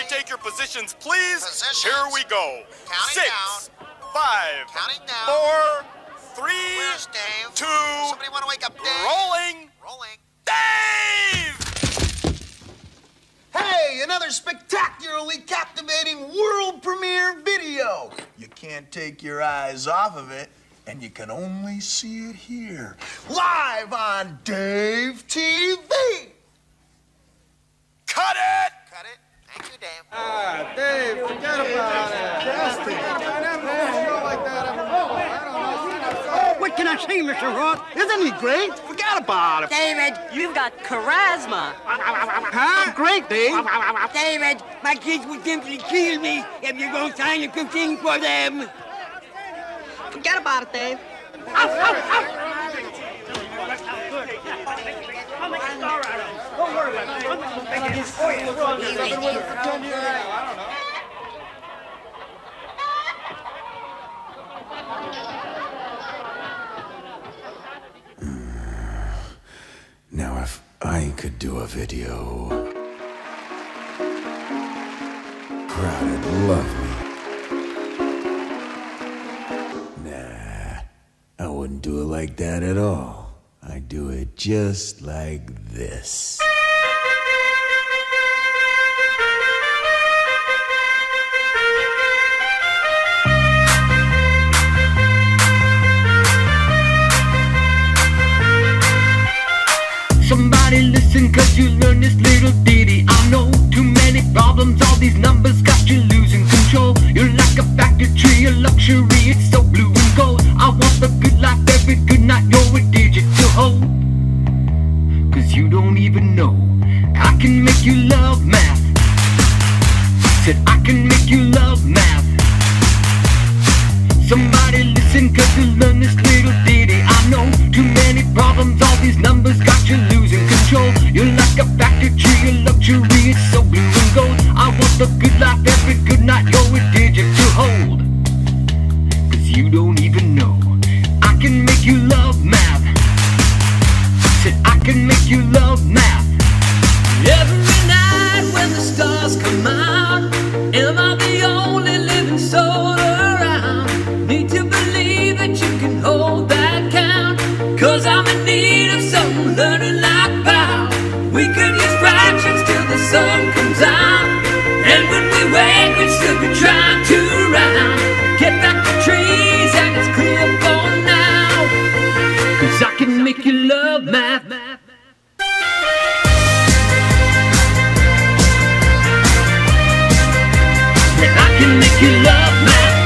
take your positions, please? Positions. Here we go. Counting 6, down. 5, Counting down. 4, 3, Where's Dave? 2, Somebody want to wake up Dave? rolling. Rolling. Dave! Hey, another spectacularly captivating world premiere video. You can't take your eyes off of it, and you can only see it here, live on Dave TV. Cut it! Cut it. Thank you, Dave. Ah, Dave, forget about it. Justin, I never feel like that. I don't know. What can I say, Mr. Roth? Isn't he great? Forget about it. David, you've got charisma. Huh? Great, Dave. David, my kids would simply kill me if you don't sign a good thing for them. Forget about it, Dave. Now, if I could do a video, crowd'd love me. Nah, I wouldn't do it like that at all. I'd do it just like this. Somebody listen, cause you learn this little ditty. I know too many problems, all these numbers got you losing control. You're like a factory, a luxury, it's so blue and gold. I want the good life, every good night, you're a digit to hold. Cause you don't even know, I can make you love math. Said I can make you love math. Somebody listen, cause you learn this little ditty. I know too many problems, all these numbers got you losing control. You're like a factory, a luxury, it's so blue and gold. I want the good life, every good night, you're a digit to hold. Cause you don't even know, I can make you love math. Said I can make you love math. Every night when the stars come out, am I the only living soul around? Need to believe that you can hold that count, cause I'm in need of some learning like power. We could use fractions till the sun comes out, and when we wake we'd still be trying to round. Get back to trees and it's clear for now, cause I can make you love math. And I can make you love math.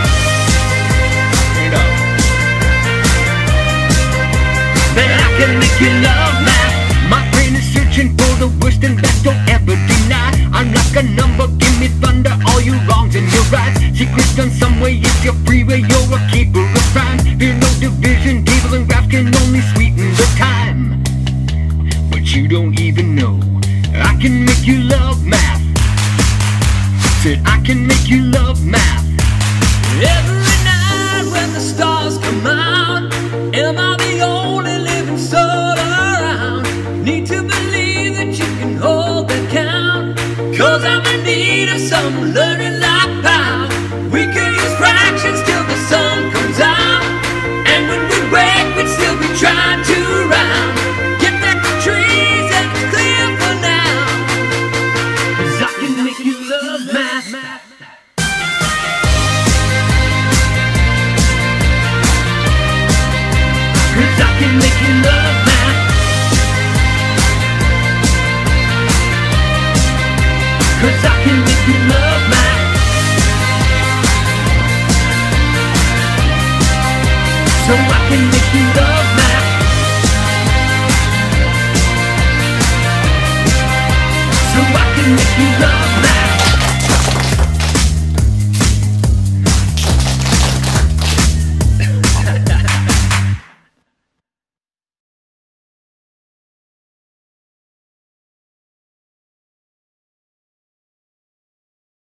That I can make you love math. My brain is searching for the worst and best, don't ever deny. I'm like a number, give me thunder, all your wrongs and your rights. Secrets done some way, it's your freeway, you're a keeper of crime. Fear no division, devil and graphs can only sweeten the time. But you don't even know, I can make you love math. Said I can make you love math. Every night when the stars come out, am I the only living soul around? Need to believe that you can hold the count, cause I'm in need of some learning like power. We could use fractions till the sun comes out, and when we wake we'd still be trying to round. Get back to trees and it's clear for now, cause I can make you love math. Cause I can make you love math. Cause I can make you love math. So I can make you love math. So I can make you love math.